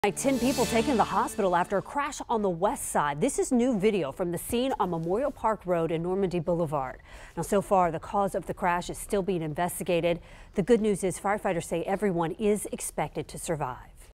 10 people taken to the hospital after a crash on the west side. This is new video from the scene on Memorial Park Road and Normandy Boulevard. Now, so far, the cause of the crash is still being investigated. The good news is firefighters say everyone is expected to survive.